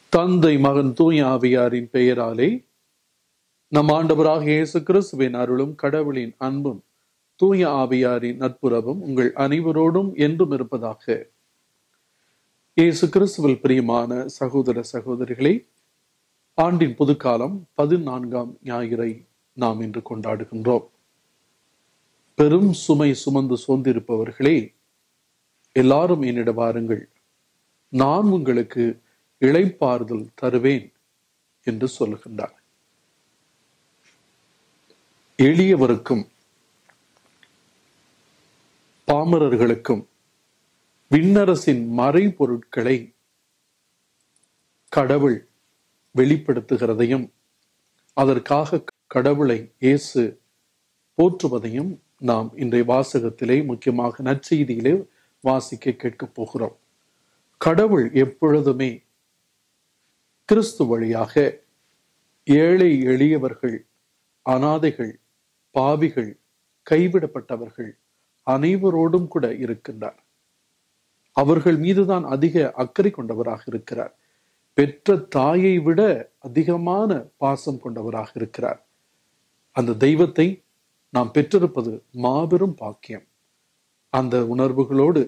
தந்தை மகன் தூய ஆவியாரின் பெயராலே நம் ஆண்டவராக இயேசு கிறிஸ்துவின் அருளும் கடவுளின் அன்பும் தூய ஆவியாரின் நட்புறவும் உங்கள் அனைவரோடும் என்றும் இருப்பதாக. இயேசு கிறிஸ்துவில் பிரியமான சகோதர சகோதரிகளே, ஆண்டின் புதுக்காலம் 14ஆம் ஞாயிறை நாம் இன்று கொண்டாடுகின்றோம். பெரும் சுமை சுமந்து சோர்ந்திருப்பவர்களே, எல்லாரும் என்னிடம் வாருங்கள், நான் உங்களுக்கு இளைப்பாறுதல் தருவேன் என்று சொல்லுகின்றார். எளியவருக்கும் பாமரர்களுக்கும் விண்ணரசின் மறைபொருட்களை கடவுள் வெளிப்படுத்துகிறதையும் அதற்காக கடவுளை இயேசு போற்றுவதையும் நாம் இன்றைய வாசகத்திலே, முக்கியமாக நற்செய்தியிலே வாசிக்க கேட்கப் போகிறோம். கடவுள் எப்பொழுதுமே கிறிஸ்து வழியாக ஏழை எளியவர்கள், அனாதைகள், பாவிகள், கைவிடப்பட்டவர்கள் அனைவரோடும் கூட இருக்கின்றார். அவர்கள் மீதுதான் அதிக அக்கறை கொண்டவராக இருக்கிறார். பெற்ற தாயை விட அதிகமான பாசம் கொண்டவராக இருக்கிறார். அந்த தெய்வத்தை நாம் பெற்றிருப்பது மாபெரும் பாக்கியம். அந்த உணர்வுகளோடு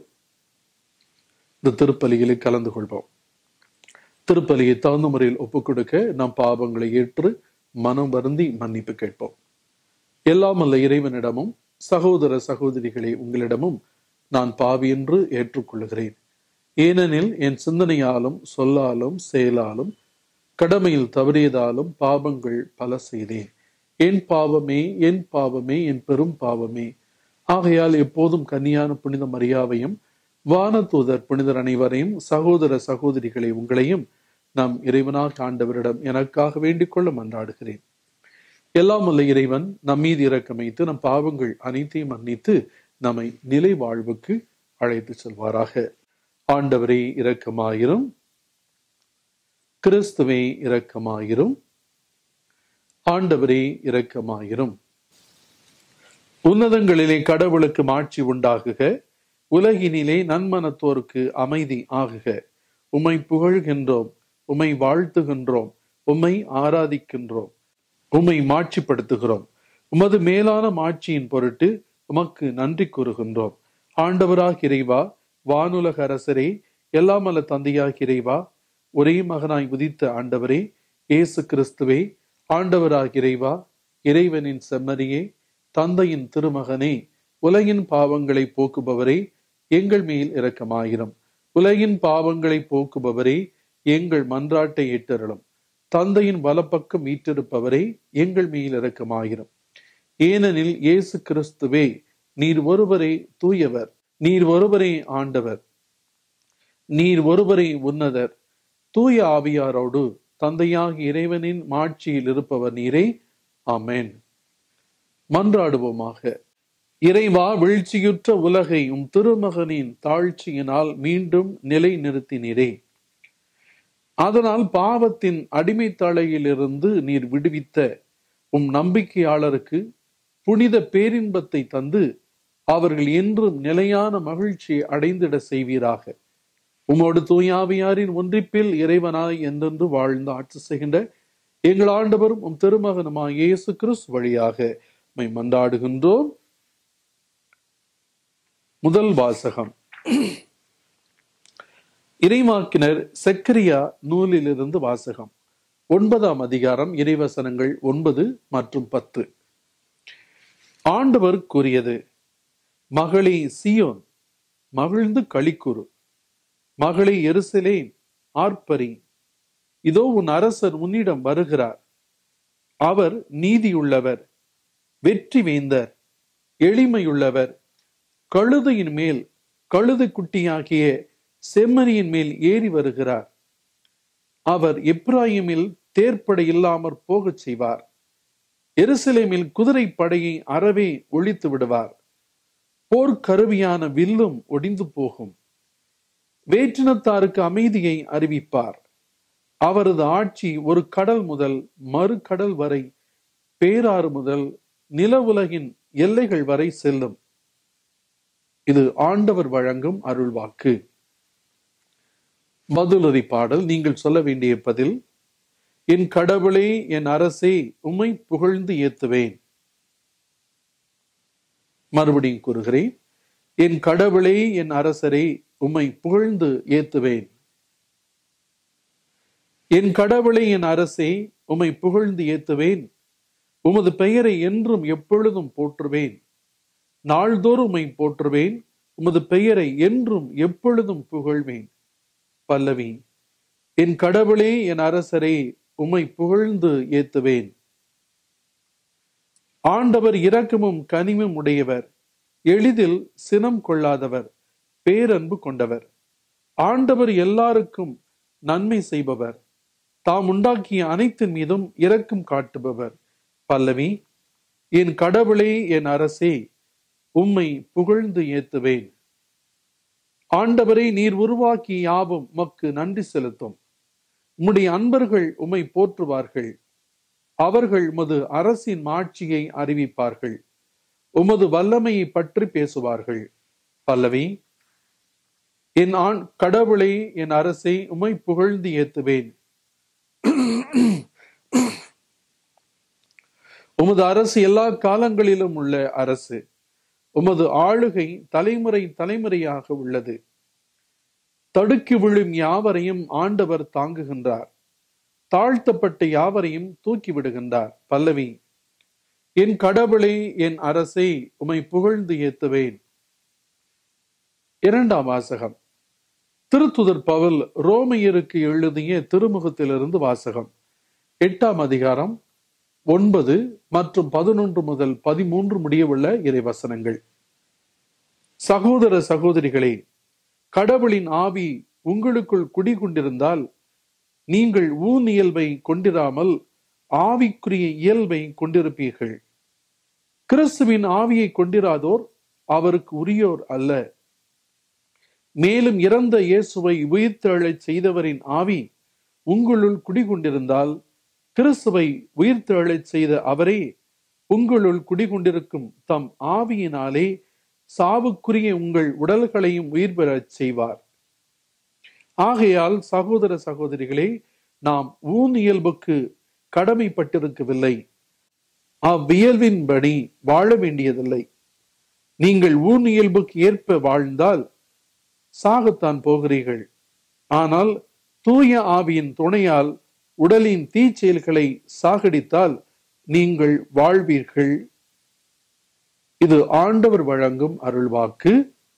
இந்த திருப்பலியிலே கலந்து கொள்வோம். திருப்பலியை தகுந்த முறையில் ஒப்புக் கொடுக்க நாம் பாவங்களை ஏற்று மனம் வருந்தி மன்னிப்பு கேட்போம். எல்லாம் அல்ல இறைவனிடமும் சகோதர சகோதரிகளே, உங்களிடமும் நான் பாவி என்று ஏற்றுக்கொள்கிறேன். ஏனெனில் என் சிந்தனையாலும் சொல்லாலும் செயலாலும் கடமையில் தவறியதாலும் பாவங்கள் பல செய்தேன். என் பாவமே, என் பாவமே, என் பெரும் பாவமே. ஆகையால் எப்போதும் கன்னியான புனித மரியாவையும் வானதூதர் புனிதர் அனைவரையும், சகோதர சகோதரிகளை உங்களையும் நாம் இறைவனாக ஆண்டவரிடம் எனக்காக வேண்டிக் கொள்ள மன்றாடுகிறேன். எல்லாம் அல்ல இறைவன் நம் மீது இரக்கம் வைத்து நம் பாவங்கள் அனைத்தையும் மன்னித்து நம்மை நிலை வாழ்வுக்கு அழைத்து செல்வாராக. ஆண்டவரே இரக்கமாயிரும். கிறிஸ்துவே இரக்கமாயிரும். ஆண்டவரே இரக்கமாயிரும். உன்னதங்களிலே கடவுளுக்கு மாட்சி உண்டாகுக. உலகினிலே நன்மனத்தோருக்கு அமைதி ஆகுக. உம்மை புகழ்கின்றோம், உம்மை வாழ்த்துகின்றோம், உம்மை ஆராதிக்கின்றோம், உம்மை மாட்சிப்படுத்துகிறோம். உமது மேலான மாட்சியின் பொருட்டு உமக்கு நன்றி கூறுகின்றோம். ஆண்டவராக இறைவா, வானுலக அரசரே, எல்லாம் அல்ல தந்தையாக இறைவா, ஒரே மகனாய் உதித்த ஆண்டவரே இயேசு கிறிஸ்துவே, ஆண்டவராக இறைவா, இறைவனின் செம்மறியே, தந்தையின் திருமகனே, உலகின் பாவங்களை போக்குபவரே, எங்கள் மேல் இரக்கமாயிரும். உலகின் பாவங்களை போக்குபவரே, எங்கள் மன்றாட்டை ஏற்றருளும். தந்தையின் வலப்பக்கம் வீற்றிருப்பவரே, எங்கள் மேல் இரக்கமாயிரும். ஏனெனில் இயேசு கிறிஸ்துவே, நீர் ஒருவரே தூயவர், நீர் ஒருவரே ஆண்டவர், நீர் ஒருவரே உன்னதர், தூய ஆவியாரோடு தந்தையாக இறைவனின் மாட்சியில் இருப்பவர் நீரே. ஆமென். மன்றாடுவோமாக. இறைவா, வீழ்ச்சியுற்ற உலகை உம் திருமகனின் தாழ்ச்சியினால் மீண்டும் நிலை நிறுத்தினீரே. அதனால் பாவத்தின் அடிமை தலையிலிருந்து நீர் விடுவித்த உம் நம்பிக்கையாளருக்கு புனித பேரின்பத்தை தந்து அவர்கள் என்றும் நிலையான மகிழ்ச்சியை அடைந்திட செய்வீராக. உமோடு தூயாவியாரின் ஒன்றிப்பில் இறைவனாய் என்றென்று வாழ்ந்து ஆட்சி செய்கின்ற எங்கள் ஆண்டவரும் உம் திருமகனுமாய் இயேசு கிறிஸ்து வழியாக உம்மை மன்றாடுகின்றோம். முதல் வாசகம். இறைவாக்கினர் செக்கரியா நூலிலிருந்து வாசகம். 9ஆம் அதிகாரம், இறைவசனங்கள் 9 மற்றும் 10. ஆண்டவர் கூறியது: மகளே சீயோன், மகிழ்ந்து களிக்கூறு. மகளே எருசலேம், ஆர்ப்பரி. இதோ உன் அரசர் உன்னிடம் வருகிறார். அவர் நீதியுள்ளவர், வெற்றி வேந்தர், எளிமையுள்ளவர், கழுதையின் மேல் கழுதை குட்டியாகிய செம்மறியின் மேல் ஏறி வருகிறார். அவர் எப்ராயிமில் தேர்ப்படை இல்லாமற் போகச் செய்வார். எருசலேமில் குதிரை படையை அறவே ஒழித்து விடுவார். போர்க்கருவியான வில்லும் ஒடிந்து போகும். வேற்றினத்தாருக்கு அமைதியை அறிவிப்பார். அவரது ஆட்சி ஒரு கடல் முதல் மறு கடல் வரை, பேராறு முதல் நில உலகின் எல்லைகள் வரை செல்லும். இது ஆண்டவர் வழங்கும் அருள்வாக்கு. பதிலுரை பாடல். நீங்கள் சொல்ல வேண்டிய பதில்: என் கடவுளே, என் அரசே, உம்மை புகழ்ந்து ஏத்துவேன். மறுபடியும் கூறுகிறேன். என் கடவுளே, என் அரசரே, உம்மை புகழ்ந்து ஏத்துவேன். என் கடவுளே, என் அரசே, உம்மை புகழ்ந்து ஏத்துவேன். உமது பெயரை என்றும் எப்பொழுதும் போற்றுவேன். நாள்தோறும் உம்மை போற்றுவேன். உமது பெயரை என்றும் எப்பொழுதும் புகழ்வேன். பல்லவி. என் கடவுளே, என் அரசரே, உம்மை புகழ்ந்து ஏத்துவேன். ஆண்டவர் இரக்கமும் கனிவும் உடையவர், எளிதில் சினம் கொள்ளாதவர், பேரன்பு கொண்டவர். ஆண்டவர் எல்லாருக்கும் நன்மை செய்பவர், தாம் உண்டாக்கிய அனைத்தின் மீதும் இரக்கம் காட்டுபவர். பல்லவி. என் கடவுளே, என் அரசே, உம்மை புகழ்ந்து ஏத்துவேன். ஆண்டவரை, நீர் உருவாக்கி யாவும் உமக்கு நன்றி செலுத்தும். உம்முடைய அன்பர்கள் உம்மை போற்றுவார்கள். அவர்கள் உமது அரசின் மாட்சியை அறிவிப்பார்கள். உமது வல்லமையை பற்றி பேசுவார்கள். பல்லவி. என் கடவுளே, என் அரசை, உம்மை புகழ்ந்து ஏத்துவேன். உமது அரசு எல்லா காலங்களிலும் உள்ள அரசு. உமது ஆளுகை தலைமுறை தலைமுறையாக உள்ளது. தடுக்கி விழும் யாவரையும் ஆண்டவர் தாங்குகின்றார். தாழ்த்தப்பட்ட யாவரையும் தூக்கி விடுகின்றார். பல்லவி. என் கடவுளே, என் அரசை, உம்மை புகழ்ந்து ஏத்துவேன். இரண்டாம் வாசகம். திருத்துதர் பவுல் ரோமையருக்கு எழுதிய திருமுகத்திலிருந்து வாசகம். 8ஆம் அதிகாரம் 9 மற்றும் 11 முதல் 13 முடியவுள்ள இறைவசனங்கள். சகோதர சகோதரிகளே, கடவுளின் ஆவி உங்களுக்குள் குடிகொண்டிருந்தால் நீங்கள் இயல்பை கொண்டிராமல் ஆவிக்குரிய இயல்பை கொண்டிருப்பீர்கள். கிறிஸ்துவின் ஆவியை கொண்டிராதோர் அவருக்கு உரியோர் அல்ல. மேலும் இறந்த இயேசுவை உயிர்த்தெழச் செய்தவரின் ஆவி உங்களுள் குடிகொண்டிருந்தால் கிறிஸ்துவை உயிர்த்தெழச் செய்த அவரே உங்களுள் குடிகொண்டிருக்கும் தம் ஆவியினாலே சாவுக்குரிய உங்கள் உடல்களையும் உயிர் பெறச் செய்வார். ஆகையால் சகோதர சகோதரிகளே, நாம் இயல்புக்கு கடமைப்பட்டிருக்கவில்லை, அவ்வியல்பின்படி வாழ வேண்டியதில்லை. நீங்கள் இயல்புக்கு ஏற்ப வாழ்ந்தால் சாகத்தான் போகிறீர்கள். ஆனால் தூய ஆவியின் துணையால் உடலின் தீச்செயல்களை சாகடித்தால் நீங்கள் வாழ்வீர்கள். இது ஆண்டவர் வழங்கும் அருள்வாக்கு.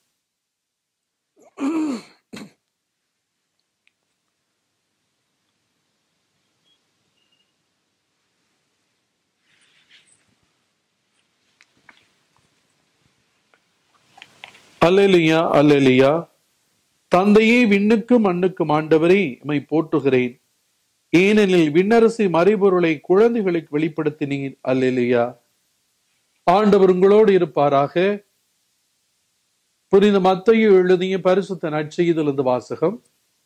அல்லேலூயா, அல்லேலூயா. தந்தையே, விண்ணுக்கும் மண்ணுக்கும் ஆண்டவரே, உம்மை போற்றுகிறேன். ஏனெனில் விண்ணரசு மறைபொருளை குழந்தைகளுக்கு வெளிப்படுத்தினீர். அல்லேலூயா. ஆண்டவர் உங்களோடு இருப்பாராக. புனித மத்தேயு எழுதிய பரிசுத்த நற்செய்தியிலிருந்து வாசகம்.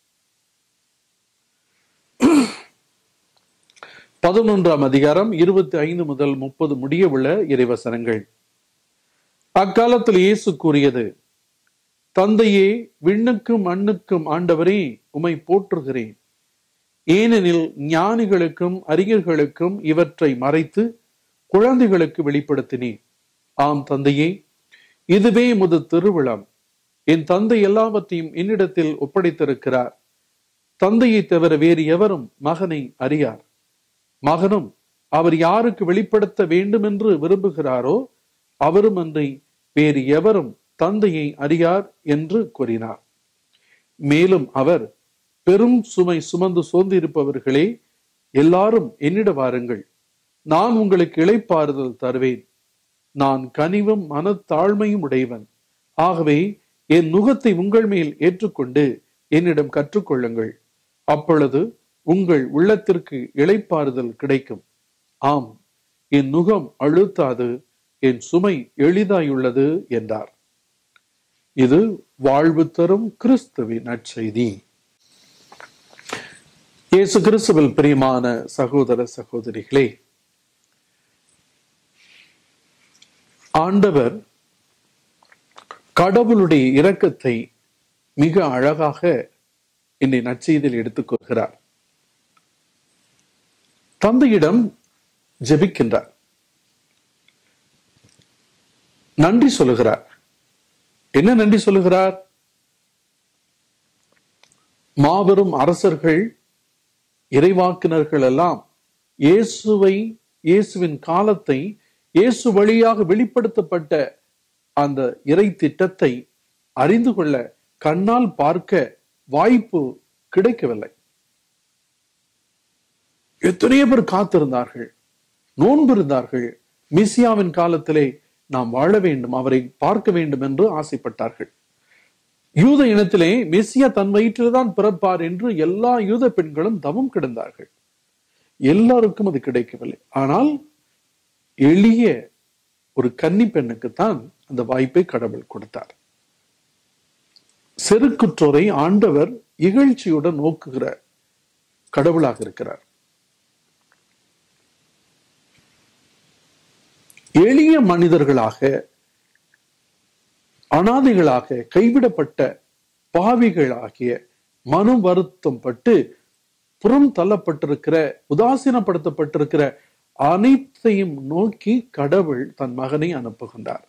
11ஆம் அதிகாரம் 25 முதல் 30 முடிய உள்ள இறைவசனங்கள். அக்காலத்தில் இயேசு கூறியது: தந்தையே, விண்ணுக்கும் மண்ணுக்கும் ஆண்டவரே, உம்மை போற்றுகிறேன். ஏனெனில் ஞானிகளுக்கும் அறிஞர்களுக்கும் இவற்றை மறைத்து குழந்தைகளுக்கு வெளிப்படுத்தினேன். ஆம் தந்தையே, இதுவே உமது திருவிழம். என் தந்தை எல்லாவற்றையும் என்னிடத்தில் ஒப்படைத்திருக்கிறார். தந்தையை தவிர வேறு எவரும் மகனை அறியார். மகனும் அவர் யாருக்கு வெளிப்படுத்த வேண்டும் என்று விரும்புகிறாரோ அவரும் அன்றி வேறு எவரும் தந்தையை அறியார் என்று கூறினார். மேலும் அவர், பெரும் சுமை சுமந்து சோர்ந்திருப்பவர்களே, எல்லாரும் என்னிட வாருங்கள், நான் உங்களுக்கு இளைப்பாறுதல் தருவேன். நான் கனிவும் மனத்தாழ்மையும் உடையவன். ஆகவே என் நுகத்தை உங்கள் மேல் ஏற்றுக்கொண்டு என்னிடம் கற்றுக்கொள்ளுங்கள். அப்பொழுது உங்கள் உள்ளத்திற்கு இளைப்பாறுதல் கிடைக்கும். ஆம், என் நுகம் அழுத்தாது, என் சுமை எளிதாயுள்ளது என்றார். இது வாழ்வு தரும் கிறிஸ்துவின் நற்செய்தி. இயேசு கிறிஸ்துவில் பிரியமான சகோதர சகோதரிகளே, ஆண்டவர் கடவுளுடைய இரக்கத்தை மிக அழகாக என்னை நற்செய்தியில் எடுத்துக்கொள்கிறார். தந்தையிடம் ஜெபிக்கின்றார், நன்றி சொல்லுகிறார். என்ன நன்றி சொல்லுகிறார்? மாபெரும் அரசர்கள், இறைவாக்கினர்கள் எல்லாம் இயேசுவின் காலத்தை, இயேசு வழியாக வெளிப்படுத்தப்பட்ட அந்த இறை திட்டத்தை அறிந்து கொள்ள, கண்ணால் பார்க்க வாய்ப்பு கிடைக்கவில்லை. எத்தனையோ பேர் காத்திருந்தார்கள், நோன்பு இருந்தார்கள். மெசியாவின் காலத்திலே நாம் வாழ வேண்டும், அவரை பார்க்க வேண்டும் என்று ஆசைப்பட்டார்கள். யூத இனத்திலே மெசியா தன் வயிற்றில்தான் பிறப்பார் என்று எல்லா யூத பெண்களும் தவம் கிடந்தார்கள். எல்லாருக்கும் அது கிடைக்கவில்லை. ஆனால் எளிய ஒரு கன்னி பெண்ணுக்குத்தான் அந்த வாய்ப்பை கடவுள் கொடுத்தார். செருக்குற்றோரை ஆண்டவர் இகழ்ச்சியுடன் நோக்குகிற கடவுளாக இருக்கிறார். எளிய மனிதர்களாக, அனாதைகளாக, கைவிடப்பட்ட பாவிகளாகிய, மனு வருத்தம் பட்டு புறம் தள்ளப்பட்டிருக்கிற, உதாசீனப்படுத்தப்பட்டிருக்கிற அனைத்தையும் நோக்கி கடவுள் தன் மகனை அனுப்புகின்றார்.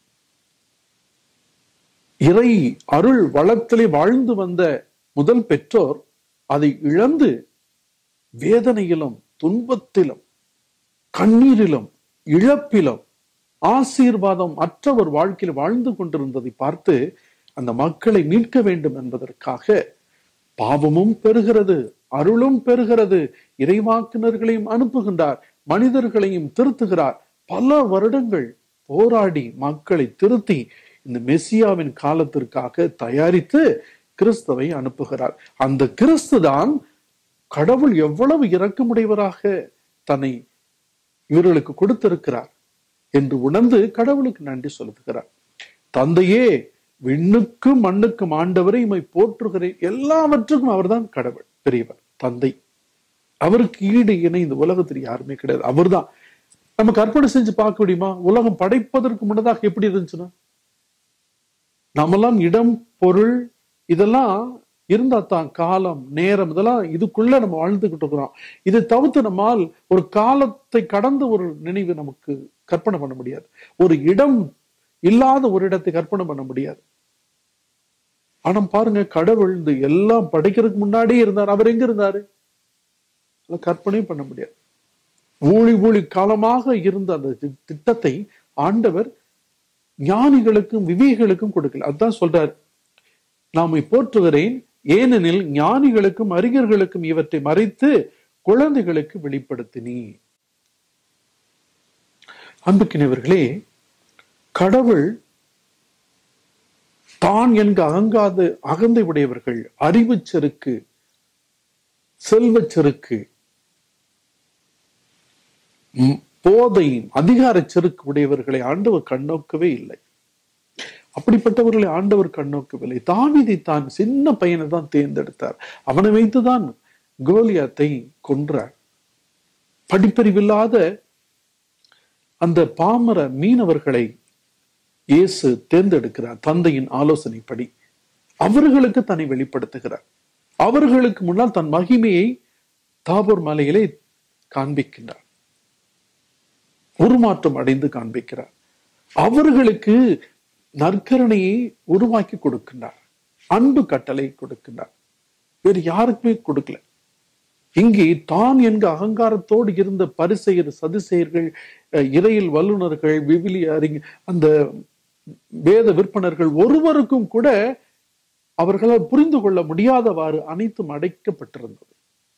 இறை அருள் வளத்திலே வாழ்ந்து வந்த முதல் பெற்றோர் அதை இழந்து வேதனையிலும், துன்பத்திலும், கண்ணீரிலும், இழப்பிலும், ஆசீர்வாதம் அற்ற ஒரு வாழ்க்கையில் வாழ்ந்து கொண்டிருந்ததை பார்த்து அந்த மக்களை மீட்க வேண்டும் என்பதற்காக பாவமும் பெறுகிறது, அருளும் பெறுகிறது, இறைவாக்கினர்களையும் அனுப்புகின்றார், மனிதர்களையும் திருத்துகிறார். பல வருடங்கள் போராடி மக்களை திருத்தி இந்த மெசியாவின் காலத்திற்காக தயாரித்து கிறிஸ்துவை அனுப்புகிறார். அந்த கிறிஸ்து தான் கடவுள் எவ்வளவு இரக்கமுடையவராக தன்னை இவர்களுக்கு கொடுத்திருக்கிறார் என்று உணர்ந்து கடவுளுக்கு நன்றி செலுத்துகிறார். தந்தையே, விண்ணுக்கும் மண்ணுக்கும் ஆண்டவரை இமை போற்றுகிறேன். எல்லாவற்றுக்கும் அவர்தான் கடவுள், பெரியவர், தந்தை. அவருக்கு ஈடு இணை இந்த உலகத்தில் யாருமே கிடையாது. அவர்தான். நம்ம கற்பனை செஞ்சு பார்க்க முடியுமா? உலகம் படைப்பதற்கு முன்னதாக எப்படி இருந்துச்சுன்னா, நம்மெல்லாம் இடம், பொருள் இதெல்லாம் இருந்தா தான் காலம், நேரம், இதெல்லாம் இதுக்குள்ள நம்ம வாழ்ந்துகிட்டு இருக்கிறோம். இதை தவிர்த்து நம்மால் ஒரு காலத்தை கடந்த ஒரு நினைவு நமக்கு கற்பனை பண்ண முடியாது. ஒரு இடம் இல்லாத ஒரு இடத்தை கற்பனை பண்ண முடியாது. ஆனா பாருங்க, கடவுள் இந்த எல்லாம் படைக்கிறதுக்கு முன்னாடியே இருந்தார். அவர் எங்க இருந்தாரு? கற்பனையும் பண்ண முடியாது. ஊழி காலமாக இருந்த அந்த திட்டத்தை ஆண்டவர் ஞானிகளுக்கும் விவேகளுக்கும் கொடுக்கல. அதுதான் சொல்றார், நாமை போற்றுகிறேன், ஏனெனில் ஞானிகளுக்கும் அறிஞர்களுக்கும் இவற்றை மறைத்து குழந்தைகளுக்கு வெளிப்படுத்தினி. அன்புக்கினவர்களே, கடவுள் தான் என்க அகந்தை உடையவர்கள், அறிவு செருக்கு, செல்வ செருக்கு, போதை, அதிகார செருக்கு உடையவர்களை ஆண்டவர் கண்ணோக்கவே இல்லை. அப்படிப்பட்டவர்களை ஆண்டவர் கண்ணோக்கவில்லை. தாவீதை தான் சின்ன பையனை தான் தேர்ந்தெடுத்தார். அவனை வைத்துதான் கோலியாத்தை கொன்றார். படிப்பறிவில்லாத அந்த பாமர மீனவர்களை இயேசு தேர்ந்தெடுக்கிறார். தந்தையின் ஆலோசனைப்படி அவர்களுக்கு தன்னை வெளிப்படுத்துகிறார். அவர்களுக்கு முன்னால் தன் மகிமையை தாபோர் மலையிலே காண்பிக்கின்றார். உருமாற்றம் அடைந்து காண்பிக்கிறார். அவர்களுக்கு நற்கரணையை உருவாக்கி கொடுக்கின்றார். அன்பு கட்டளை கொடுக்கின்றார். வேறு யாருக்குமே கொடுக்கல. இங்கே தான் என்க அகங்காரத்தோடு இருந்த பரிசெயர், சதுசேயர்கள், இறையில் வல்லுநர்கள், விவிலிய அறிஞர், அந்த வேத விற்பனர்கள் ஒருவருக்கும் கூட அவர்களால் புரிந்து கொள்ள முடியாதவாறு அனைத்தும் அடைக்கப்பட்டிருந்தது.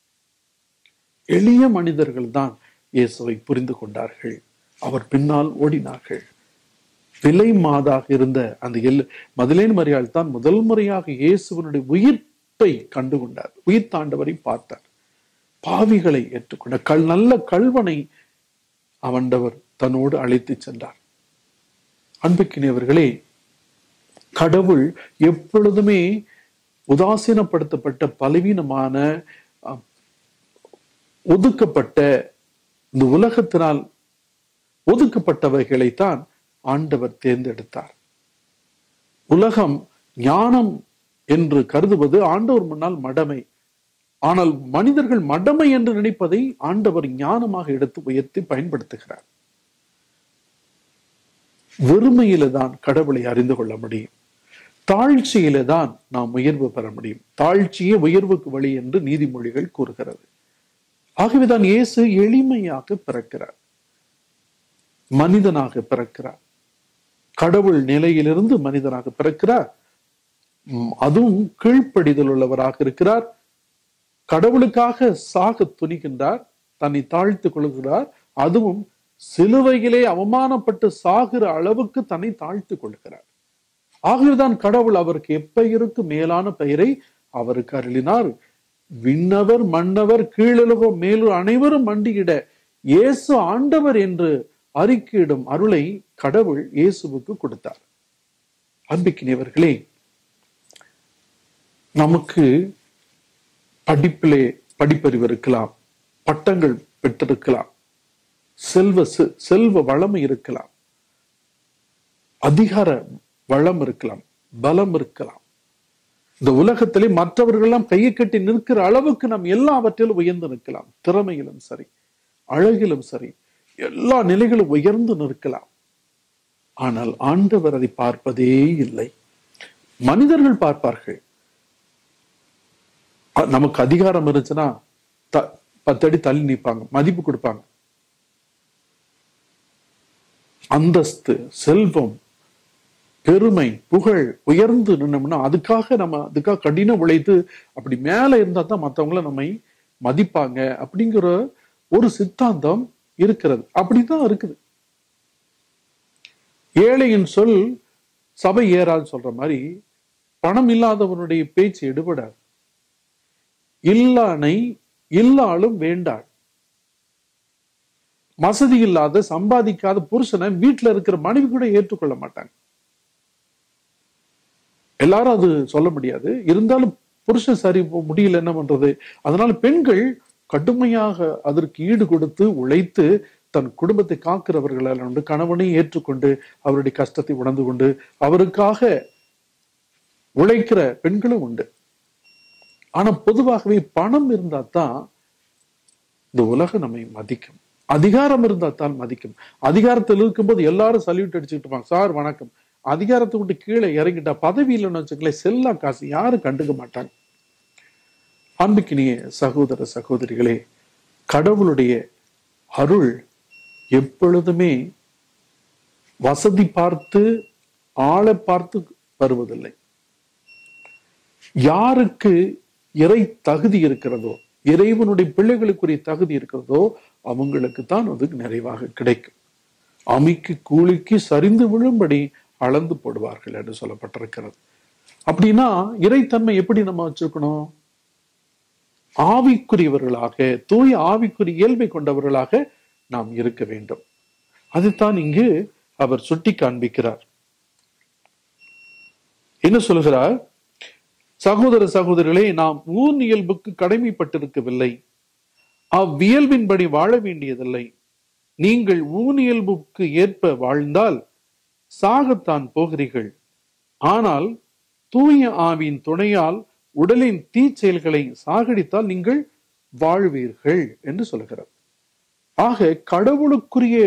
எளிய மனிதர்கள் தான் இயேசுவை புரிந்து கொண்டார்கள். அவர் பின்னால் ஓடினார்கள். விலை மாதாக இருந்த அந்த மதலேன் மரியாள் தான் முதல் முறையாக இயேசுவனுடைய உயிர்ப்பை கண்டுகொண்டார். உயிர் தாண்டவரை பார்த்தார். பாவிகளை ஏற்றுக்கொண்ட நல்ல கல்வனை அவண்டவர் தன்னோடு அழைத்து சென்றார். அன்புக்கினியவர்களே, கடவுள் எப்பொழுதுமே உதாசீனப்படுத்தப்பட்ட, பலவீனமான, ஒதுக்கப்பட்ட, இந்த உலகத்தினால் ஒதுக்கப்பட்டவைகளைத்தான் ஆண்டவர் தேர்ந்தெடுத்தார். உலகம் ஞானம் என்று கருதுவது ஆண்டவர் முன்னால் மடமை. ஆனால் மனிதர்கள் மடமை என்று நினைப்பதை ஆண்டவர் ஞானமாக எடுத்து உயர்த்தி பயன்படுத்துகிறார். வெறுமையில தான் கடவுளை அறிந்து கொள்ள முடியும். தாழ்ச்சியில தான் நாம் உயர்வு பெற முடியும். தாழ்ச்சியே உயர்வுக்கு வழி என்று நீதிமொழிகள் கூறுகிறது. ஆகவேதான் இயேசு எளிமையாக பிறக்கிறார், மனிதனாக பிறக்கிறார். கடவுள் நிலையிலிருந்து மனிதனாக பிறக்கிறார். அதுவும் கீழ்ப்படிதல் உள்ளவராக இருக்கிறார். கடவுளுக்காக சாக துணிகின்றார், தன்னை தாழ்த்து கொள்கிறார். அதுவும் சிலுவையிலே அவமானப்பட்டு சாகிற அளவுக்கு தன்னை தாழ்த்து கொள்கிறார். ஆகவேதான் கடவுள் அவருக்கு எப்பெயருக்கு மேலான பெயரை அவருக்கு அருளினார். விண்ணவர் மன்னவர் கீழுலகம் மேலும் அனைவரும் மண்டியிட இயேசு ஆண்டவர் என்று அறிக்கையிடும் அருளை கடவுள் இயேசுவுக்கு கொடுத்தார். அன்பிக்கினியவர்களே, நமக்கு படிப்பிலே படிப்பறிவு இருக்கலாம், பட்டங்கள் பெற்றிருக்கலாம், செல்வ வளமை இருக்கலாம், அதிகார வளம் இருக்கலாம், பலம் இருக்கலாம். இந்த உலகத்திலே மற்றவர்களெல்லாம் கையை கட்டி நிற்கிற அளவுக்கு நாம் எல்லாவற்றிலும் உயர்ந்து நிற்கலாம். திறமையிலும் சரி, அழகிலும் சரி, எல்லா நிலைகளும் உயர்ந்து நிற்கலாம். ஆனால் ஆண்டவர் அதை பார்ப்பதே இல்லை. மனிதர்கள் பார்ப்பார்கள். நமக்கு அதிகாரம் இருந்துச்சுன்னா 10 அடி தள்ளி நிற்பாங்க, மதிப்பு கொடுப்பாங்க. அந்தஸ்து, செல்வம், பெருமை, புகழ் உயர்ந்து நின்னோம்னா அதுக்காக கடின உழைத்து அப்படி மேல இருந்தா தான் மற்றவங்கள நம்மை மதிப்பாங்க அப்படிங்கிற ஒரு சித்தாந்தம் இருக்கிறது. அப்படிதான் இருக்குது. ஏழையின் சொல் சபை ஏறான்னு சொல்ற மாதிரி பணம் இல்லாதவனுடைய பேச்சு எடுபடாது. இல்லானை இல்லாலும் வேண்டாள். வசதி இல்லாத சம்பாதிக்காத புருஷனை வீட்டுல இருக்கிற மனைவி கூட ஏற்றுக்கொள்ள மாட்டாங்க. எல்லாரும் அது சொல்ல முடியாது. இருந்தாலும் புருஷன் சரி முடியல, என்ன பண்றது? அதனால பெண்கள் கடுமையாக அதற்கு ஈடு கொடுத்து உழைத்து தன் குடும்பத்தை காக்கிறவர்களால் உண்டு. கணவனை ஏற்றுக்கொண்டு அவருடைய கஷ்டத்தை உணர்ந்து கொண்டு அவருக்காக உழைக்கிற பெண்களும் உண்டு. ஆனா பொதுவாகவே பணம் இருந்தா தான் இந்த உலகம் நம்மை மதிக்கும். அதிகாரம் இருந்தா தான் மதிக்கும். அதிகாரத்தில் இருக்கும்போது எல்லாரும் சல்யூட் அடிச்சுட்டு இருப்பாங்க, சார் வணக்கம். அதிகாரத்தை விட்டு கீழே இறங்கிட்டா, பதவி இல்லைன்னு வச்சுக்கலேன், செல்லா காசு யாரும் கண்டுக்க மாட்டாங்க. அன்புக்கினிய சகோதர சகோதரிகளே, கடவுளுடைய அருள் எப்பொழுதுமே வசதி பார்த்து ஆளை பார்த்து வருவதில்லை. யாருக்கு இறை தகுதி இருக்கிறதோ, இறைவனுடைய பிள்ளைகளுக்குரிய தகுதி இருக்கிறதோ அவங்களுக்கு தான் அது நிறைவாக கிடைக்கும். அமிக்கு கூலிக்கு சரிந்து விழும்படி அளந்து போடுவார்கள் என்று சொல்லப்பட்டிருக்கிறது. அப்படின்னா இறைத்தன்மை எப்படி நம்ம வச்சிருக்கணும்? ஆவிக்குரியவர்களாக, தூய ஆவிக்குரிய இயல்பை கொண்டவர்களாக நாம் இருக்க வேண்டும். அதுதான் இங்கு அவர் சுட்டி காண்பிக்கிறார். என்ன சொல்கிறார்? சகோதர சகோதரிகளே, நாம் ஊன் இயல்புக்கு கடமைப்பட்டிருக்கவில்லை, அவ்வியல்பின்படி வாழ வேண்டியதில்லை. நீங்கள் ஊன் இயல்புக்கு ஏற்ப வாழ்ந்தால் சாகத்தான் போகிறீர்கள். ஆனால் தூய ஆவியின் துணையால் உடலின் தீச்செயல்களை சாகடித்தால் நீங்கள் வாழ்வீர்கள் என்று சொல்கிறார். ஆக கடவுளுக்குரிய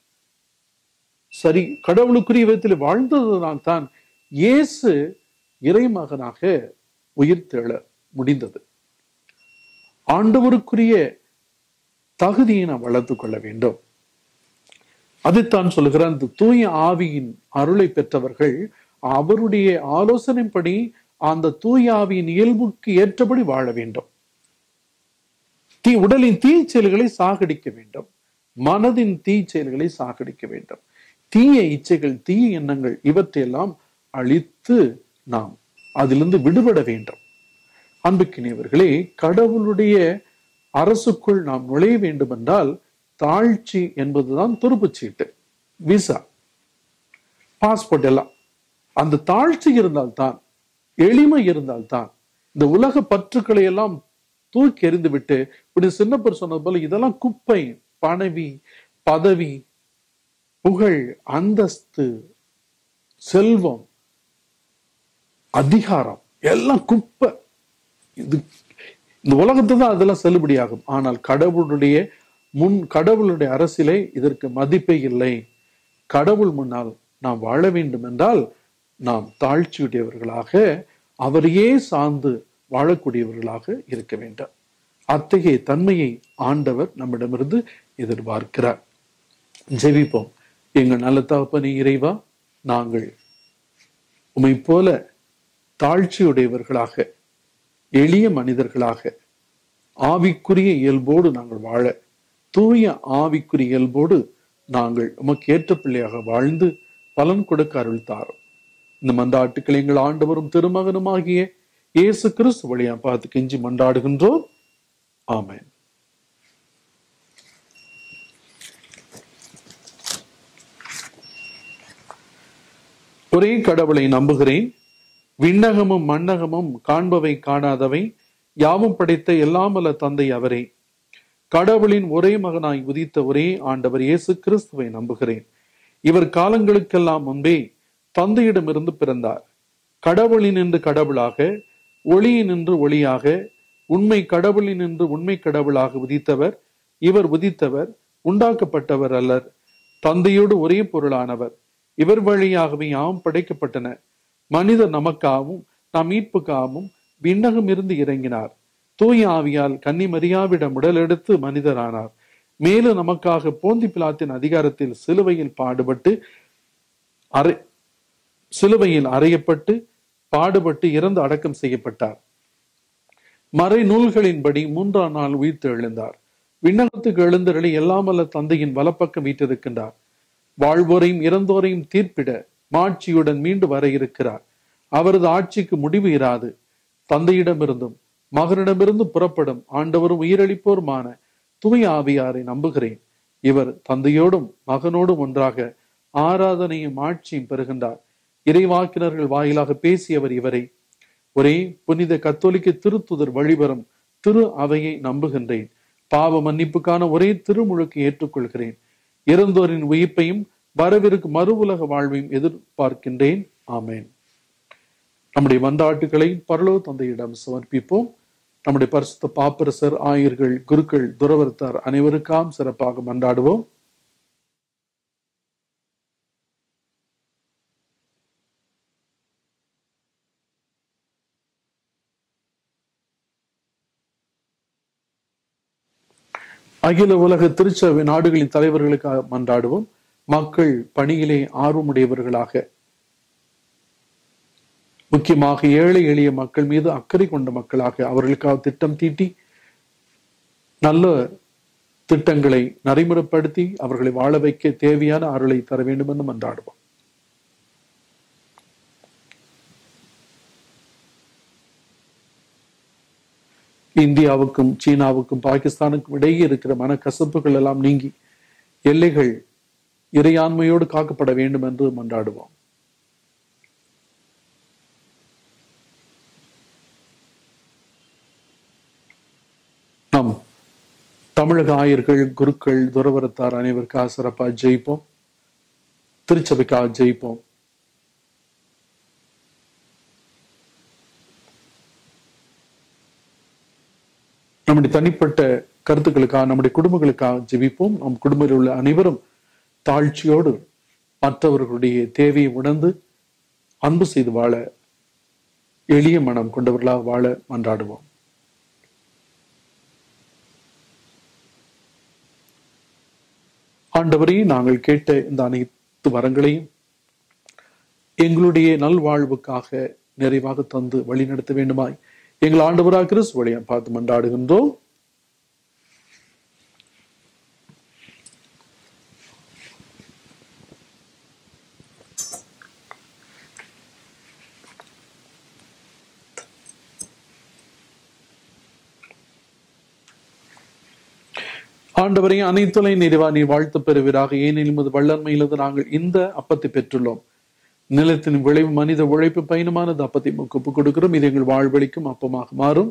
விதத்தில் வாழ்ந்ததுதான் தான் இயேசு இறைமகனாக உயிர்த்தெழ முடிந்தது. ஆண்டவருக்குரிய தகுதியை நாம் வளர்த்து கொள்ள வேண்டும். அதைத்தான் சொல்லுகிற அந்த தூய ஆவியின் அருளை பெற்றவர்கள் அவருடைய ஆலோசனைப்படி அந்த தூய ஆவியின் இயல்புக்கு ஏற்றபடி வாழ வேண்டும். உடலின் தீ செயல்களை சாகடிக்க வேண்டும், மனதின் தீ செயல்களை சாகடிக்க வேண்டும். தீய இச்சைகள், தீய எண்ணங்கள் இவற்றையெல்லாம் அழித்து நாம் அதிலிருந்து விடுபட வேண்டும். அன்புக்கினியவர்களே, கடவுளுடைய அரசுக்குள் நாம் நுழைய வேண்டும் என்றால் தாழ்ச்சி என்பதுதான் துருப்புச்சீட்டு, விசா, பாஸ்போர்ட் எல்லாம். அந்த தாழ்ச்சி இருந்தால்தான், எளிமை இருந்தால்தான், இந்த உலக பற்றுக்களை எல்லாம் தூக்கி எறிந்து விட்டு, இப்படி சின்னப்பர் சொன்னது போல இதெல்லாம் குப்பை, பதவி, புகழ், அந்தஸ்து, செல்வம், அதிகாரம் எல்லாம் குப்பை. இது இந்த உலகத்தை தான் அதெல்லாம் செல்லுபடியாகும். ஆனால் கடவுளுடைய அரசிலே இதற்கு மதிப்பே இல்லை. கடவுள் முன்னால் நாம் வாழ வேண்டும் என்றால் நாம் தாழ்ச்சியுடையவர்களாக, அவரையே சார்ந்து வாழக்கூடியவர்களாக இருக்க வேண்டும். அத்தகைய தன்மையை ஆண்டவர் நம்மிடமிருந்து எதிர்பார்க்கிறார். ஜெபிப்போம். எங்கள் நல்ல தகப்பனே இறைவா, நாங்கள் உம்மை போல தாழ்ச்சியுடையவர்களாக, எளிய மனிதர்களாக, ஆவிக்குரிய இயல்போடு நாங்கள் வாழ, தூய ஆவிக்குரிய இயல்போடு நாங்கள் உமக்கு ஏற்ற பிள்ளையாக வாழ்ந்து பலன் கொடுக்க அருள் தாரும். இந்த மன்றாட்டுக்களை எங்கள் ஆண்டவரும் திருமகனுமாகிய இயேசு கிறிஸ்து வழியா பார்த்து கெஞ்சி மன்றாடுகின்றோம். ஆமென். ஒரே கடவுளை நம்புகிறேன். விண்ணகமும் மண்ணகமும் காண்பவை காணாதவை யாவும் படைத்த எல்லாமல்ல தந்தை அவரே. கடவுளின் ஒரே மகனாய் உதித்த ஒரே ஆண்டவர் இயேசு கிறிஸ்துவை நம்புகிறேன். இவர் காலங்களுக்கெல்லாம் முன்பே தந்தையிடமிருந்து பிறந்தார். கடவுளினின்று கடவுளாக, ஒளியினின்று ஒளியாக, உண்மை கடவுளினின்று உண்மை கடவுளாக உதித்தவர். இவர் உதித்தவர், உண்டாக்கப்பட்டவர் அல்லர். தந்தையோடு ஒரே பொருளானவர். இவர் வழியாகவே யாவும் படைக்கப்பட்டன. மனிதர் நமக்காகவும் நாம் மீட்புக்காகவும் விண்ணகம் இருந்து இறங்கினார். தூய ஆவியால் கன்னி மரியாவிடம் உடல் எடுத்து மனிதரானார். மேலும் நமக்காக போந்தி பிலாத்தின் அதிகாரத்தில் சிலுவையில் அறையப்பட்டு பாடுபட்டு இறந்து அடக்கம் செய்யப்பட்டார். மறை நூல்களின்படி 3ஆம் நாள் உயிர்த்து எழுந்தார். விண்ணகத்துக்கு எழுந்தருளி எல்லாமல்ல தந்தையின் வலப்பக்கம் வீற்றிருக்கின்றார். வாழ்வோரையும் இறந்தோரையும் தீர்ப்பிட மாட்சியுடன் மீண்டு வர இருக்கிறார். அவரது ஆட்சிக்கு முடிவு இராது. தந்தையிடமிருந்தும் மகனிடமிருந்து புறப்படும் ஆண்டவரும் உயிரளிப்போருமான தூய ஆவியாரை நம்புகிறேன். இவர் தந்தையோடும் மகனோடும் ஒன்றாக ஆராதனையும் ஆட்சியும் பெறுகின்றார். இறைவாக்கினர்கள் வாயிலாக பேசியவர் இவரை. ஒரே புனித கத்தோலிக்க திருத்துதர் வழிவரும் திரு அவையை நம்புகின்றேன். பாவ மன்னிப்புக்கான ஒரே திருமுழுக்கு ஏற்றுக்கொள்கிறேன். இறந்தோரின் உயிர்ப்பையும் வரவிருக்கும் மறு உலக வாழ்வையும் எதிர்பார்க்கின்றேன். ஆமேன். நம்முடைய மன்றாட்டுக்களை பரலோக தந்தையிடம் சமர்ப்பிப்போம். நம்முடைய பரிசுத்த பாப்பரசர், ஆயர்கள், குருக்கள், துறவரத்தார் அனைவருக்காம் சிறப்பாக மன்றாடுவோம். அகில உலக திருச்சபை நாடுகளின் தலைவர்களுக்காக மன்றாடுவோம். மக்கள் பணியிலே ஆர்வமுடையவர்களாக, முக்கியமாக ஏழை எளிய மக்கள் மீது அக்கறை கொண்ட மக்களாக அவர்களுக்காக திட்டம் தீட்டி நல்ல திட்டங்களை நடைமுறைப்படுத்தி அவர்களை வாழ வைக்க தேவையான அருளை தர வேண்டும் என்று மன்றாடுவோம். இந்தியாவுக்கும் சீனாவுக்கும் பாகிஸ்தானுக்கும் இடையே இருக்கிற மனக்கசப்புகள் எல்லாம் நீங்கி எல்லைகள் இறையாண்மையோடு காக்கப்பட வேண்டும் என்று மன்றாடுவோம். நாம் தமிழக ஆயர்கள், குருக்கள், துறவரத்தார் அனைவருக்காக சிறப்பாக ஜெயிப்போம். திருச்சபைக்காக ஜெயிப்போம். நம்முடைய தனிப்பட்ட கருத்துக்களுக்காக, நம்முடைய குடும்பங்களுக்காக ஜெபிப்போம். நம் குடும்பத்தில் உள்ள அனைவரும் தாழ்ச்சியோடு மற்றவர்களுடைய தேவையை உணர்ந்து அன்பு செய்து வாழ, எளிய மனம் கொண்டவர்களாக வாழ மன்றாடுவோம். ஆண்டவரே, நாங்கள் கேட்ட இந்த அனைத்து வரங்களையும் எங்களுடைய நல்வாழ்வுக்காக நிறைவாக தந்து வழி நடத்த வேண்டுமாய் எங்கள் ஆண்டவராக கிறிஸ்து வழியா பார்த்து மன்றாடுகின்றோம். ஆண்டவரை அனைத்துலை நிறைவா நீ வாழ்த்து பெறுவீராக. ஏனெனில் உமது வல்லன்மையிலிருந்து நாங்கள் இந்த அப்பத்தை பெற்றுள்ளோம். நிலத்தின் விளைவு மனித உழைப்பு பயணமானது அப்பத்தை ஒப்பு கொடுக்கிறோம். இது எங்கள் வாழ்வழிக்கும் அப்பமாக மாறும்.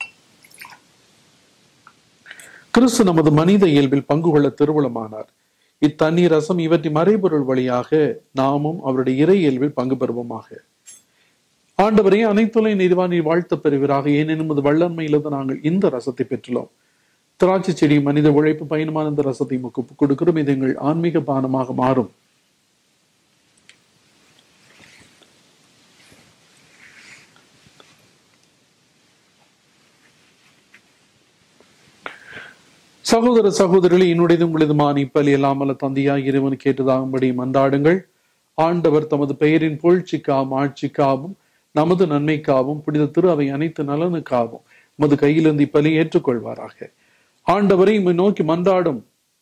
கிறிஸ்து நமது மனித இயல்பில் பங்கு கொள்ள திருவுளமானார். இத்தண்ணீர் ரசம் இவற்றின் மறைபொருள் வழியாக நாமும் அவருடைய இறை இயல்பில் பங்கு பெறுவோமாக. ஆண்டவரே, அனைத்துலை நீர்வா நீர் வாழ்த்த பெறுவீராக. ஏனெனும் அது வல்லன்மையிலிருந்து நாங்கள் இந்த ரசத்தை பெற்றுள்ளோம். திராட்சை செடி மனித உழைப்பு பயணமான இந்த ரசத்தை கொடுக்கிறோம். இது எங்கள் ஆன்மீக பானமாக மாறும். சகோதர சகோதரிகளே, என்னுடையது உங்களதுமான இப்பலி இல்லாமல தந்தையாய் இறைவன் கேட்டதாகும்படி மன்றாடுங்கள். ஆண்டவர் தமது பெயரின் புகழ்ச்சிக்காகவும் ஆட்சிக்காகவும் நமது நன்மைக்காகவும் புனித திரு அவை அனைத்து நலனுக்காகவும் உமது கையிலிருந்து இப்பலி ஏற்றுக்கொள்வாராக. ஆண்டவரை நோக்கி மன்றாடும்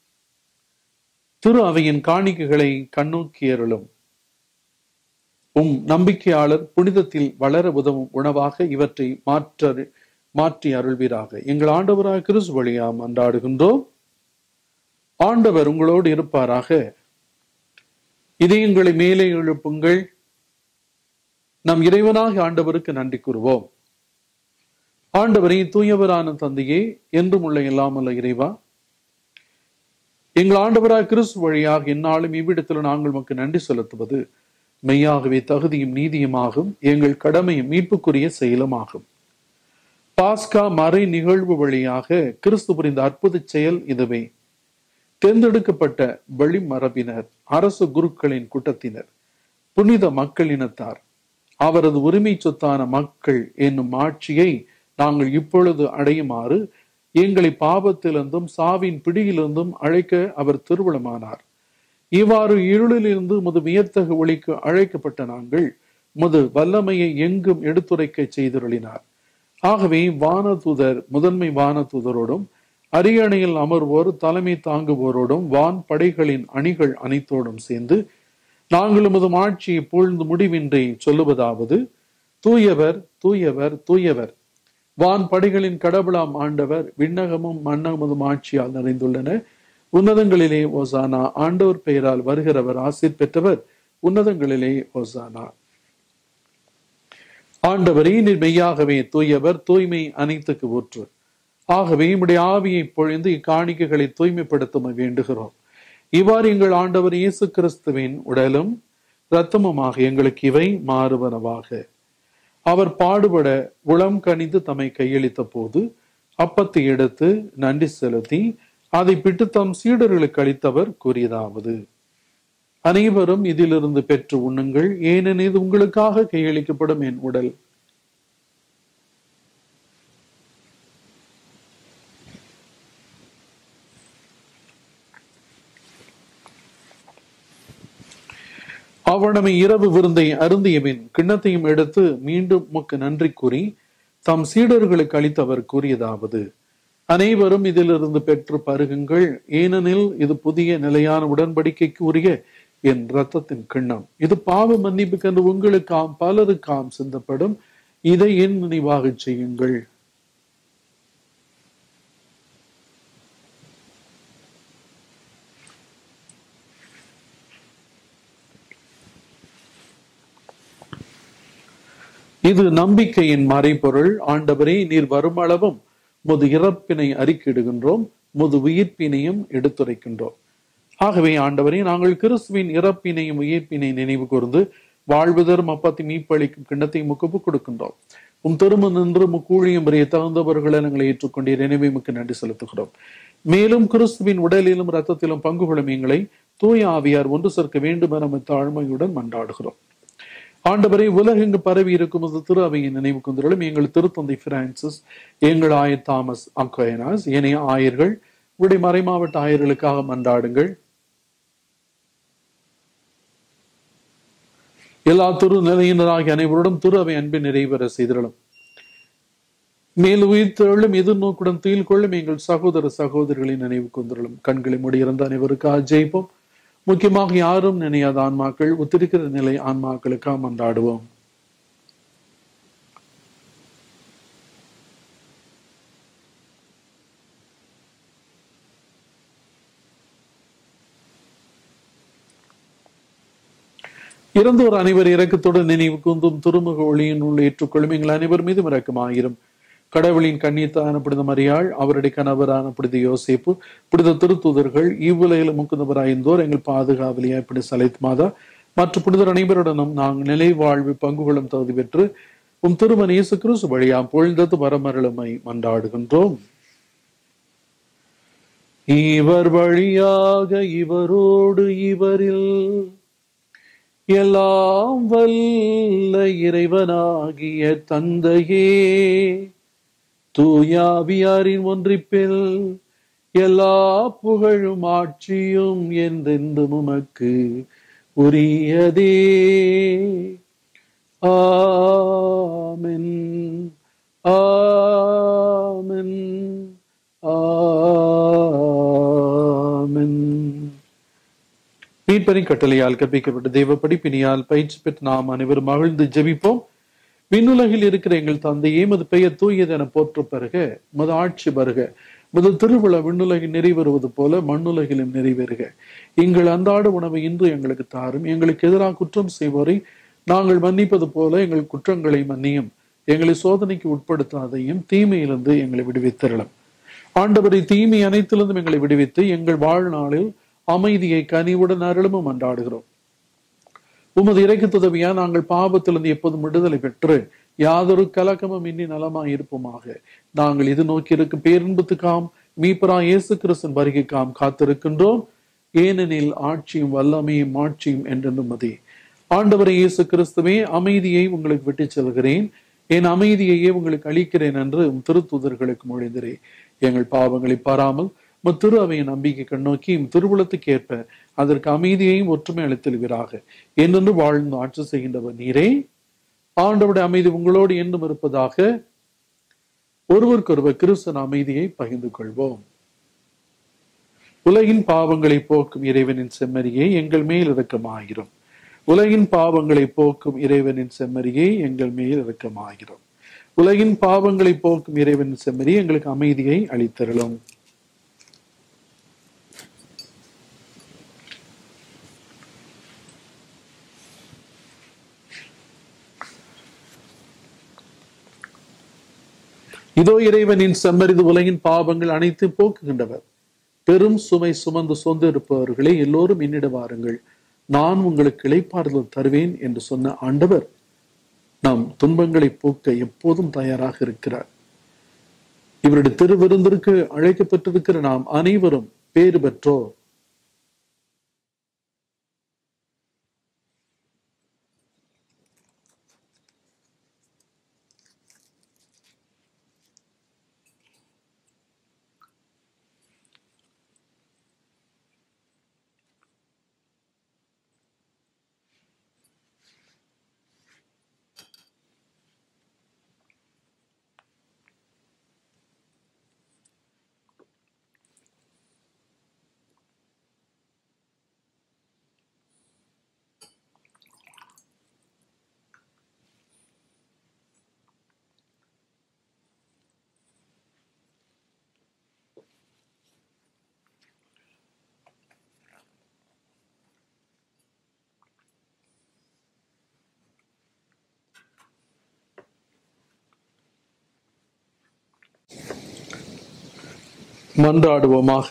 திரு அவையின் காணிக்கைகளை கண்ணோக்கி அருளும். நம்பிக்கையாளர் புனிதத்தில் வளர உதவும் உணவாக இவற்றை மாற்றி அருள்வீராக. எங்கள் ஆண்டவராக கிறிஸ்து வழியா மன்றாடுகின்றோம். ஆண்டவர் உங்களோடு இருப்பாராக. இதயங்களை மேலே எழுப்புங்கள். நம் இறைவனாக ஆண்டவருக்கு நன்றி கூறுவோம். ஆண்டவரை தூயவரான தந்தையே, என்றும் உள்ள எல்லாமல்ல இறைவா, எங்கள் ஆண்டவராக கிறிஸ்து வழியாக எந்நாளும் இவ்விடத்தில் நாங்கள் உமக்கு நன்றி செலுத்துவது மெய்யாகவே தகுதியும் நீதியுமாகும். எங்கள் கடமையும் மீட்புக்குரிய செயலுமாகும். பாஸ்கா மறை நிகழ்வு வழியாக கிறிஸ்து புரிந்த அற்புத செயல் இதுவே. தேர்ந்தெடுக்கப்பட்ட வழிமரபினர், அரசு குருக்களின் கூட்டத்தினர், புனித மக்களினத்தார், அவரது உரிமை சொத்தான மக்கள் என்னும் ஆட்சியை நாங்கள் இப்பொழுது அடையுமாறு எங்களை பாவத்திலிருந்தும் சாவின் பிடியிலிருந்தும் அழைக்க அவர் திருவுளமானார். இவ்வாறு இருளிலிருந்து முது வியத்தகு ஒளிக்கு அழைக்கப்பட்ட நாங்கள் முது வல்லமையை எங்கும் எடுத்துரைக்க செய்துருளினார். ஆகவே வானதூதர், முதன்மை வானதூதரோடும் அரியணையில் அமர்வோர், தலைமை தாங்குவோரோடும் வான் படைகளின் அணிகள் அனைத்தோடும் சேர்ந்து நாங்கள் உமது ஆட்சியை பொழுது முடிவின்றி சொல்லுவதாவது: தூயவர், தூயவர், தூயவர், வான் படைகளின் கடவுளாம் ஆண்டவர். விண்ணகமும் மன்னகமும் ஆட்சியால் நிறைந்துள்ளன. உன்னதங்களிலே ஓசானா. ஆண்டவர் பெயரால் வருகிறவர் ஆசீர் பெற்றவர். உன்னதங்களிலே ஓசானா. ஆண்டவரே, நீர் மெய்யாகவே தூயவர், தூய்மை அனைத்துக்கு ஊற்று. ஆகவே உம்முடைய ஆவியை பொழிந்து இக்காணிக்கைகளை தூய்மைப்படுத்த வேண்டுகிறோம். இவ்வாறு எங்கள் ஆண்டவர் இயேசு கிறிஸ்துவின் உடலும் இரத்தமுமாக எங்களுக்கு இவை மாறுவனவாக. அவர் பாடுபட உளம் கனிந்து தம்மை கையளித்த போது அப்பத்தை எடுத்து நன்றி செலுத்தி அதை பிட்டு தம் சீடர்களுக்கு அளித்தவர் கூறியதாவது: அனைவரும் இதிலிருந்து பெற்று உண்ணுங்கள், ஏனெனில் இது உங்களுக்காக கையளிக்கப்படும் என் உடல். அவ்வளமை இரவு விருந்தை அருந்தியபின் கிண்ணத்தையும் எடுத்து மீண்டும் உமக்கு நன்றி கூறி தம் சீடர்களுக்கு அளித்தவர் கூறியதாவது: அனைவரும் இதிலிருந்து பெற்று பருகுங்கள், ஏனெனில் இது புதிய நிலையான உடன்படிக்கைக்கு உரிய என் இரத்தத்தின் கிண்ணம். இது பாவ மன்னிப்புக்கென்று உங்களுக்காம் பலருக்காம் சிந்தப்படும். இதை என் நினைவாக செய்யுங்கள். இது நம்பிக்கையின் மறைபொருள். ஆண்டவரே, நீர் வருமளவும் முது இறப்பினை அறிக்கையிடுகின்றோம், முது உயிர்ப்பினையும் எடுத்துரைக்கின்றோம். ஆகவே ஆண்டவரே, நாங்கள் கிறிஸ்துவின் இறப்பினையும் உயிர்ப்பினை நினைவு கூர்ந்து வாழ்வுதரும் அப்பத்தை மீப்பளிக்கும் கிண்ணத்தை முகப்பு கொடுக்கின்றோம். திரும்ப நின்று முக்கூழியும் வரைய தகுந்தவர்களை நாங்கள் ஏற்றுக்கொண்டீர். எனவே முக்கு நன்றி செலுத்துகிறோம். மேலும் கிறிஸ்துவின் உடலிலும் இரத்தத்திலும் பங்கு கொள்ளும் எங்களை தூய ஆவியார் ஒன்று சேர்க்க வேண்டும் என நம்ம தாழ்மையுடன் மன்றாடுகிறோம். ஆண்டவரை, உலகெங்கு பரவி இருக்கும் திரு அவையின் நினைவு கொண்டிருளும். எங்கள் திருத்தந்தை பிரான்சிஸ், எங்கள் ஆயர் தாமஸ் அக்வைனாஸ், ஏனைய ஆயர்கள், உடைய மறைமாவட்ட ஆயர்களுக்காக மன்றாடுங்கள். எல்லா திரு நிலையினராகிய அனைவருடன் திரு அவை அன்பின் நிறைவேற செய்திருளும். மேல் உயிர்த்தெழும் எதிர்நோக்குடன் துயில் கொள்ளும் எங்கள் சகோதர சகோதரிகளின் நினைவு கொண்டிருளும். கண்களை மூடியிருந்த அனைவருக்காக ஜெயிப்போம். முக்கியமாக யாரும் நினையாத ஆன்மாக்கள், ஒத்திருக்கிற நிலை ஆன்மாக்களுக்காக மன்றாடுவோம். இறந்தோர் அனைவர் இரக்கத்துடன் நினைவு கூந்தும் திருமுக ஒளியின் உள்ள ஏற்றுக்கொள்ளும். எங்கள் அனைவர் மீதும் இரக்கமாயிரும். கடவுளின் கன்னித்தான புனித மரியாள், அவருடைய கணவரான புனித யோசேப்பு, புனித திருத்தூதர்கள், இவ்வுலகில் முக்குந்தவராய்ந்தோர், எங்கள் பாதுகாவலியாய் புனித சலைத் மாதா மற்ற புனிதர் அனைவருடனும் நாங்கள் நிலை வாழ்வு பங்குகளும் தகுதி பெற்று திருமண இயேசு கிறிஸ்து வழியாம் பொழுந்தது வரமருளுமை மன்றாடுகின்றோம். இவர் வழியாக, இவரோடு, இவரில் எல்லாம் வல்ல இறைவனாகிய தந்தையே, தூயாவியாரின் ஒன்றிப்பில் எல்லா புகழும் ஆட்சியும் என்றென்றும் உமக்கு உரியதே. ஆமென், ஆமென், ஆமென். மீட்பரின் கட்டளையால் கற்பிக்கப்பட்ட தெய்வ படிப்பினியால் பயிற்சி பெற்று நாம் அனைவரும் மகிழ்ந்து ஜெபிப்போம். விண்ணுலகில் இருக்கிற எங்கள் தந்தையே, மது பெயர் தூயது என போற்று பெறுக, மது ஆட்சி வருக, மது திருவிழா விண்ணுலகில் நிறைவேறுவது போல மண்ணுலகிலும் நிறைவேறுக. எங்கள் அன்றாட உணவை இன்று எங்களுக்கு தாரும். எங்களுக்கு எதிராக குற்றம் செய்வோரை நாங்கள் மன்னிப்பது போல எங்கள் குற்றங்களை மன்னியும். எங்களை சோதனைக்கு உட்படுத்தாதையும், தீமையிலிருந்து எங்களை விடுவித்தரலாம். ஆண்டவரை, தீமை அனைத்திலிருந்தும் எங்களை விடுவித்து எங்கள் வாழ்நாளில் அமைதியை கனிவுடன் அருளும் அன்றாடுகிறோம். உமது இறைக்குதவியா நாங்கள் பாவத்திலிருந்து எப்போதும் விடுதலை பெற்று யாதொரு கலக்கமும் இன்றி நலமாய் இருப்போமாக. நாங்கள் இது நோக்கி இருக்கும் பேரின்பத்துக்காம் மீட்பரா இயேசு கிறிஸ்துவின் வருகைக்காம் காத்திருக்கின்றோம். ஏனெனில் ஆட்சியும் வல்லமையும் ஆட்சியும் என்றென்றும் மதே. ஆண்டவரை இயேசு கிறிஸ்துவே, அமைதியை உங்களுக்கு விட்டு செல்கிறேன், என் அமைதியையே உங்களுக்கு அளிக்கிறேன் என்று திருத்தூதர்களுக்கு மொழிந்தரே. எங்கள் பாவங்களை பாராமல் திரு அவையின் நம்பிக்கை கண்ணோக்கி திருவுளத்துக்கு ஏற்ப அதற்கு அமைதியையும் ஒற்றுமை அளித்தல்வீராக. என்னென்று வாழ்ந்து ஆட்சி செய்கின்றவர் நீரே. ஆண்டவருடைய அமைதி உங்களோடு என்றும் இருப்பதாக. ஒருவருக்கொருவர் கிறிஸ்தன் அமைதியை பகிர்ந்து கொள்வோம். உலகின் பாவங்களை போக்கும் இறைவனின் செம்மறியை எங்கள் மேல் இரக்கமாகிறோம். உலகின் பாவங்களை போக்கும் இறைவனின் செம்மறியை எங்கள் மேல் இரக்கமாகிறோம். உலகின் பாவங்களை போக்கும் இறைவனின் செம்மறி எங்களுக்கு அமைதியை அளித்தருளும். இதோ இறைவனின் செம்மறிது உலகின் பாவங்கள் அனைத்து போக்குகின்றவர். பெரும் சுமை சுமந்து சொந்த இருப்பவர்களே, எல்லோரும் என்னிட வாருங்கள், நான் உங்களுக்கு இளைப்பாறுதல் தருவேன் என்று சொன்ன ஆண்டவர் நாம் துன்பங்களை போக்க எப்போதும் தயாராக இருக்கிறார். இவருடைய திருவிருந்திற்கு அழைக்கப்பட்டிருக்கிற நாம் அனைவரும் பேறு பெற்றோர். மன்றாடுவோமாக.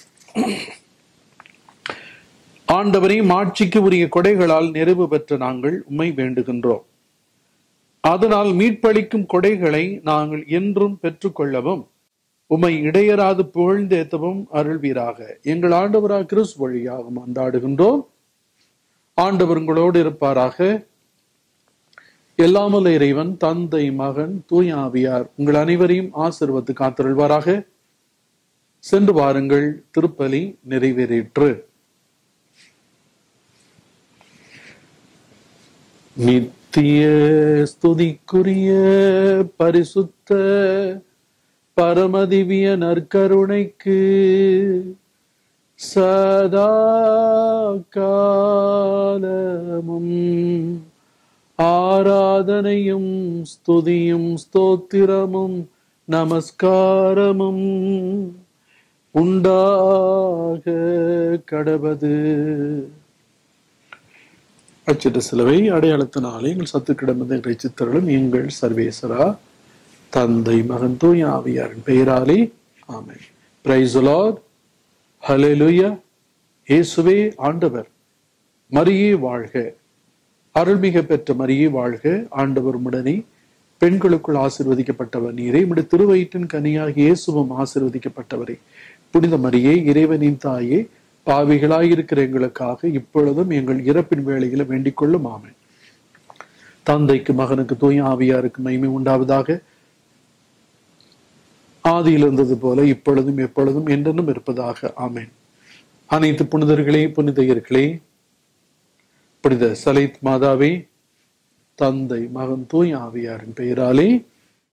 ஆண்டவரை, ஆட்சிக்கு உரிய கொடைகளால் நிறைவு பெற்ற நாங்கள் உம்மை வேண்டுகின்றோம். அதனால் மீட்பளிக்கும் கொடைகளை நாங்கள் என்றும் பெற்றுக்கொள்ளவும் உம்மை இடையராது புகழ்ந்தேத்தவும் அருள்வீராக. எங்கள் ஆண்டவராக கிறிஸ்து வழியாக மன்றாடுகின்றோம். ஆண்டவர் உங்களோடு இருப்பாராக. எல்லாமல்ல இறைவன் தந்தை, மகன், தூய ஆவியார் உங்கள் அனைவரையும் ஆசீர்வதித்து காத்தருள்வாராக. சென்று வாருங்கள், திருப்பலி நிறைவேறிற்று. நித்திய ஸ்துதிக்குரிய பரிசுத்த பரமதிவிய நற்கருணைக்கு சதா காலமும் ஆராதனையும் ஸ்துதியும் ஸ்தோத்திரமும் நமஸ்காரமும் உண்டாக கடவது. அச்சிட்ட சிலுவை அடையாளத்தினாலே எங்கள் சத்துக்கிடமதை இறைச்சித்தருளும் எங்கள் சர்வேசரா. தந்தை மகன் தூய ஆவியாரின் பெயராலே ஆமென். Praise the Lord. ஹல்லேலூயா. இயேசுவே ஆண்டவர். மரியே வாழ்க. அருள்மிக பெற்ற மரியே வாழ்க. ஆண்டவர் உம்முடனே, பெண்களுக்குள் ஆசீர்வதிக்கப்பட்டவர் நீரே. உம்முடைய திருவயிற்றின் கனியாகிய இயேசுவும் ஆசீர்வதிக்கப்பட்டவரே. புனித மரியே, இறைவனின் தாயே, பாவிகளாயிருக்கிற எங்களுக்காக இப்பொழுதும் எங்கள் இறப்பின் வேளையில வேண்டிக் கொள்ளும். ஆமென். தந்தைக்கு மகனுக்கு தூய ஆவியாருக்கு மகிமை உண்டாவதாக. ஆதியில் இருந்தது போல இப்பொழுதும் எப்பொழுதும் என்றென்றும் இருப்பதாக. ஆமென். அனைத்து புனிதர்களே, புனிதையர்களே, புனித சலைத் மாதாவே, தந்தை மகன் தூய ஆவியாரின் பெயராலே